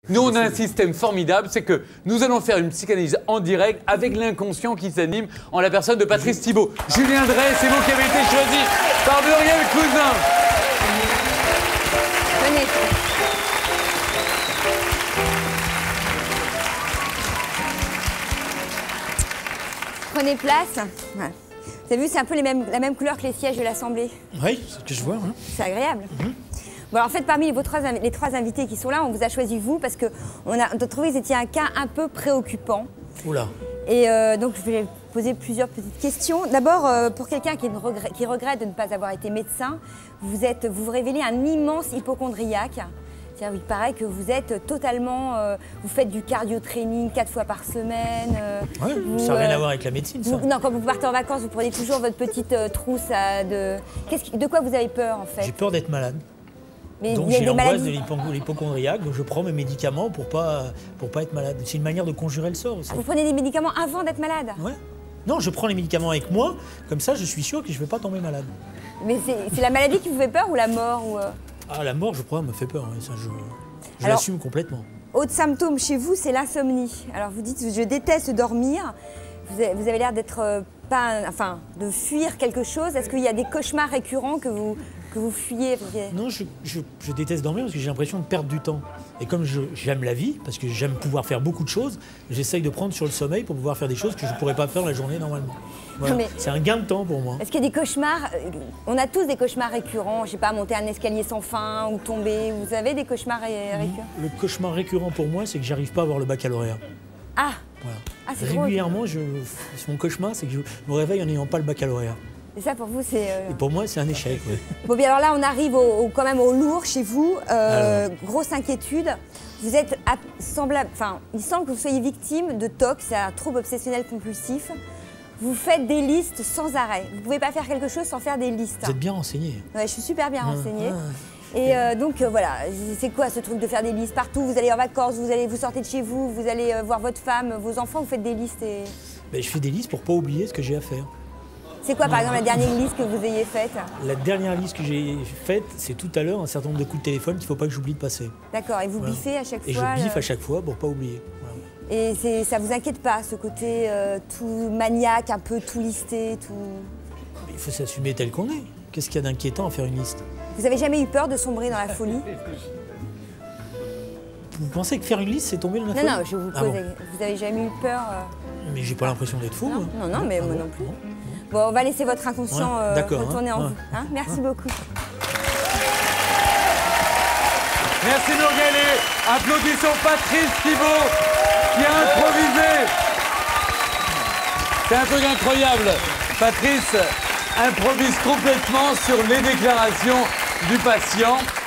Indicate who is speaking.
Speaker 1: Nous, on a un système formidable, c'est que nous allons faire une psychanalyse en direct avec l'inconscient qui s'anime en la personne de Patrice Thibault. Julien Drey, c'est vous qui avez été choisi par Muriel Cousin.
Speaker 2: Venez. Prenez place. Voilà. Vous avez vu, c'est un peu la même couleur que les sièges de l'Assemblée.
Speaker 3: Oui, c'est ce que je vois. Hein.
Speaker 2: C'est agréable. Bon, alors, en fait, parmi les trois invités qui sont là, on vous a choisi vous parce qu'on a trouvé que vous étiez un cas un peu préoccupant.
Speaker 3: Oula.
Speaker 2: Et donc, je vais poser plusieurs petites questions. D'abord, pour quelqu'un qui regrette de ne pas avoir été médecin, vous révélez un immense hypocondriaque. C'est-à-dire, il paraît que vous êtes totalement... vous faites du cardio-training 4 fois par semaine.
Speaker 3: Ouais, ça n'a rien à voir avec la médecine, ça.
Speaker 2: Non, quand vous partez en vacances, vous prenez toujours votre petite trousse de quoi vous avez peur, en fait?
Speaker 3: J'ai peur d'être malade.
Speaker 2: Mais
Speaker 3: donc j'ai l'angoisse de l'hypocondriaque, donc je prends mes médicaments pour pas être malade. C'est une manière de conjurer le sort aussi.
Speaker 2: Vous prenez des médicaments avant d'être malade?
Speaker 3: Ouais. Non, je prends les médicaments avec moi, comme ça je suis sûr que je ne vais pas tomber malade.
Speaker 2: Mais c'est la maladie qui vous fait peur ou la mort ou
Speaker 3: Ah, la mort, je crois, me fait peur, hein. Ça, je l'assume complètement.
Speaker 2: Autre symptôme chez vous, c'est l'insomnie. Alors vous dites, je déteste dormir. Vous avez l'air d'être de fuir quelque chose. Est-ce qu'il y a des cauchemars récurrents que vous fuyez?
Speaker 3: Non, je déteste dormir parce que j'ai l'impression de perdre du temps. Et comme j'aime la vie, parce que j'aime pouvoir faire beaucoup de choses, j'essaye de prendre sur le sommeil pour pouvoir faire des choses que je ne pourrais pas faire la journée normalement. Voilà. C'est un gain de temps pour moi.
Speaker 2: Est-ce qu'il y a des cauchemars? On a tous des cauchemars récurrents. Je ne sais pas, monter un escalier sans fin ou tomber. Vous avez des cauchemars récurrents?
Speaker 3: Le cauchemar récurrent pour moi, c'est que j'arrive pas à avoir le baccalauréat.
Speaker 2: Ah,
Speaker 3: voilà.
Speaker 2: Ah, c'est
Speaker 3: régulièrement, mon cauchemar, c'est que je me réveille en n'ayant pas le baccalauréat.
Speaker 2: Et ça, pour vous, c'est...
Speaker 3: Et pour moi, c'est un échec, oui.
Speaker 2: Bon, bien alors là, on arrive quand même au lourd chez vous. Grosse inquiétude. Vous êtes semblable... Enfin, il semble que vous soyez victime de TOC, c'est un trouble obsessionnel compulsif. Vous faites des listes sans arrêt. Vous ne pouvez pas faire quelque chose sans faire des listes.
Speaker 3: Vous êtes bien renseigné.
Speaker 2: Ouais, je suis super bien renseignée. Et donc voilà, c'est quoi ce truc de faire des listes partout? Vous allez en vacances, vous sortez de chez vous, vous allez voir votre femme, vos enfants, vous faites des listes et...
Speaker 3: Ben, je fais des listes pour pas oublier ce que j'ai à faire.
Speaker 2: C'est quoi par exemple la dernière liste que vous ayez faite?
Speaker 3: La dernière liste que j'ai faite, c'est tout à l'heure un certain nombre de coups de téléphone qu'il ne faut pas que j'oublie de passer.
Speaker 2: D'accord, et vous biffez à chaque fois?
Speaker 3: Et je biffe à chaque fois pour pas oublier. Voilà.
Speaker 2: Et ça vous inquiète pas, ce côté tout maniaque, un peu tout listé, tout...
Speaker 3: Il faut s'assumer tel qu'on est. Qu'est-ce qu'il y a d'inquiétant à faire une liste?
Speaker 2: Vous avez jamais eu peur de sombrer dans la folie?
Speaker 3: Vous pensez que faire une liste, c'est tomber dans la folie?
Speaker 2: Non, je vous pose. Vous avez jamais eu peur
Speaker 3: Mais j'ai pas l'impression d'être fou.
Speaker 2: Non, mais moi non plus. Bon, on va laisser votre inconscient retourner en vous. Hein, merci beaucoup.
Speaker 1: Merci Muriel et applaudissons Patrice Thibault qui a improvisé. C'est un truc incroyable. Patrice improvise complètement sur les déclarations du patient.